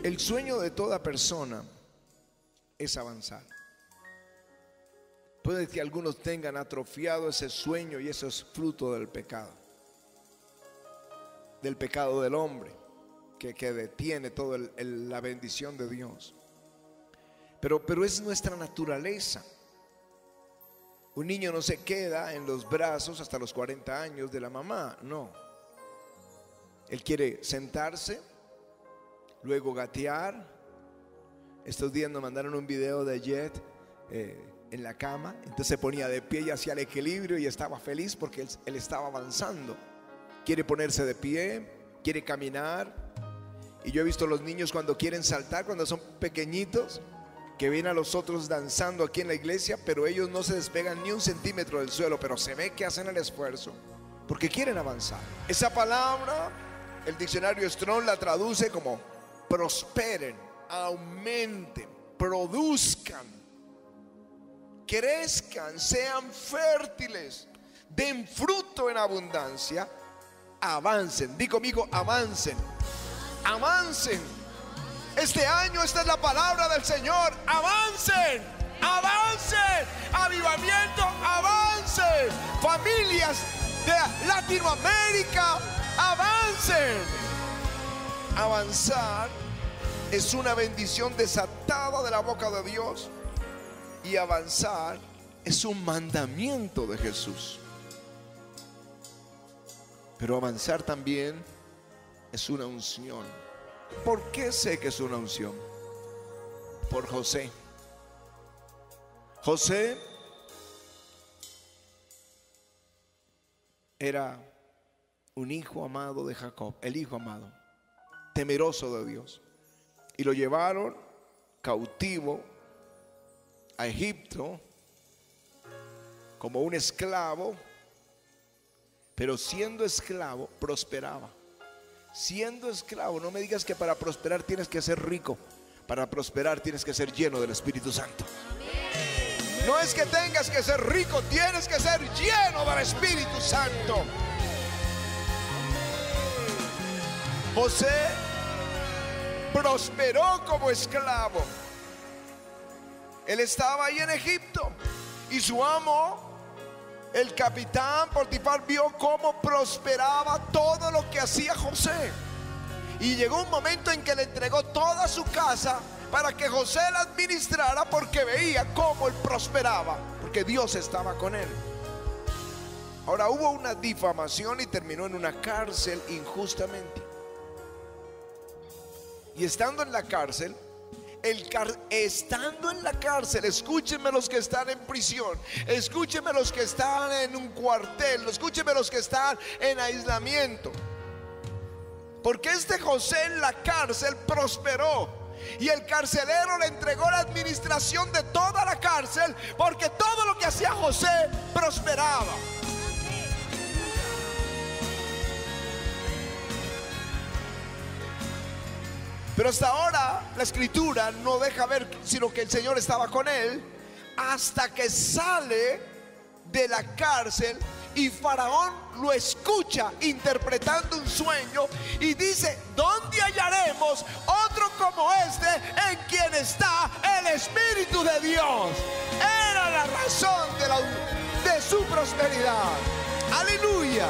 El sueño de toda persona es avanzar. Puede que algunos tengan atrofiado ese sueño y eso es fruto del pecado del hombre que detiene toda la bendición de Dios. Pero es nuestra naturaleza. Un niño no se queda en los brazos hasta los 40 años de la mamá, no. Él quiere sentarse, luego gatear. Estos días nos mandaron un video de Jet en la cama. Entonces se ponía de pie y hacía el equilibrio y estaba feliz porque él estaba avanzando. Quiere ponerse de pie, quiere caminar. Y yo he visto los niños cuando quieren saltar, cuando son pequeñitos, que ven a los otros danzando aquí en la iglesia, pero ellos no se despegan ni un centímetro del suelo, pero se ve que hacen el esfuerzo porque quieren avanzar. Esa palabra, el diccionario Strong la traduce como prosperen, aumenten, produzcan, crezcan, sean fértiles, den fruto en abundancia, avancen. Di conmigo, avancen, avancen. Este año esta es la palabra del Señor. Avancen, avancen. Avivamiento, avancen. Familias de Latinoamérica, avancen. Avanzar es una bendición desatada de la boca de Dios. Y avanzar es un mandamiento de Jesús. Pero avanzar también es una unción. ¿Por qué sé que es una unción? Por José. José era un hijo amado de Jacob, el hijo amado, temeroso de Dios. Y lo llevaron cautivo a Egipto como un esclavo, pero siendo esclavo prosperaba. Siendo esclavo, no me digas que para prosperar tienes que ser rico. Para prosperar tienes que ser lleno del Espíritu Santo. No es que tengas que ser rico, tienes que ser lleno del Espíritu Santo. José prosperó como esclavo. Él estaba ahí en Egipto y su amo, el capitán Potifar, vio cómo prosperaba todo lo que hacía José. Y llegó un momento en que le entregó toda su casa para que José la administrara, porque veía cómo él prosperaba, porque Dios estaba con él. Ahora hubo una difamación y terminó en una cárcel injustamente. Y estando en la cárcel, escúchenme los que están en prisión, escúchenme los que están en un cuartel, escúchenme los que están en aislamiento, porque este José en la cárcel prosperó y el carcelero le entregó la administración de toda la cárcel, porque todo lo que hacía José prosperaba. Pero hasta ahora la escritura no deja ver sino que el Señor estaba con él, hasta que sale de la cárcel y Faraón lo escucha interpretando un sueño y dice: ¿dónde hallaremos otro como este en quien está el Espíritu de Dios? Era la razón de su prosperidad. Aleluya.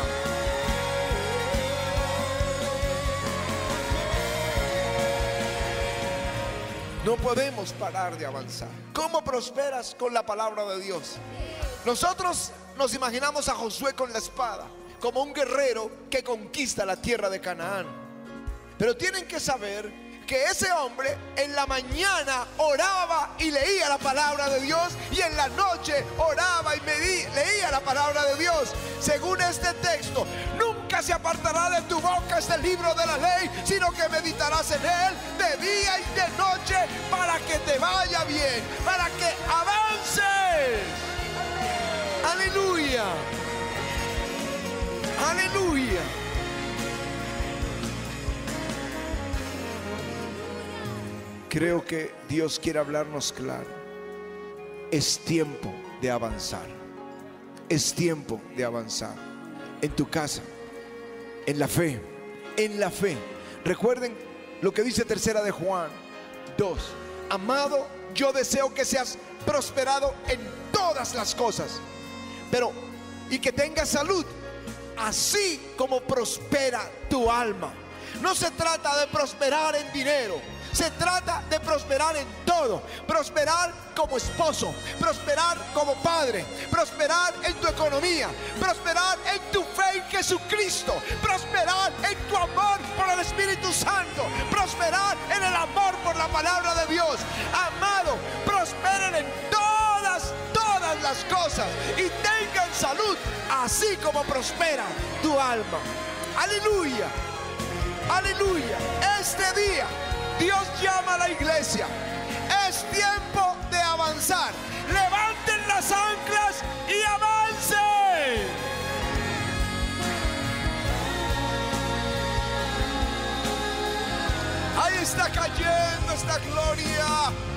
No podemos parar de avanzar. ¿Cómo prosperas? Con la palabra de Dios. Nosotros nos imaginamos a Josué con la espada, como un guerrero que conquista la tierra de Canaán. Pero tienen que saber que ese hombre en la mañana oraba y leía la palabra de Dios, y en la noche oraba y leía la palabra de Dios. Según este texto, nunca se apartará de tu boca este libro de la ley, sino que meditarás en él de día y de noche, para que te vaya bien, para que avances. Aleluya. Aleluya. Creo que Dios quiere hablarnos claro. Es tiempo de avanzar. Es tiempo de avanzar. En tu casa, en la fe, en la fe. Recuerden lo que dice tercera de Juan 2. Amado, yo deseo que seas prosperado en todas las cosas, y que tengas salud, así como prospera tu alma. No se trata de prosperar en dinero, se trata de prosperar en todo. Prosperar como esposo, prosperar como padre, prosperar en tu economía, prosperar en tu fe en Jesucristo, prosperar en tu amor por el Espíritu Santo, prosperar en el amor por la palabra de Dios. Amado, prosperen en todas las cosas y tengan salud, así como prospera tu alma. Aleluya, aleluya. Este día Dios llama a la iglesia. Es tiempo de avanzar. Levanten las anclas y avancen. Ahí está cayendo esta gloria.